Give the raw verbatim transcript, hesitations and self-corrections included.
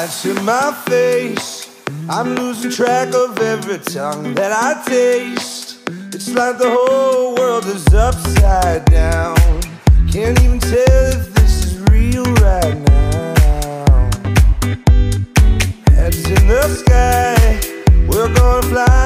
to my face. I'm losing track of every tongue that I taste. It's like the whole world is upside down. Can't even tell if this is real right now. Heads in the sky, we're gonna fly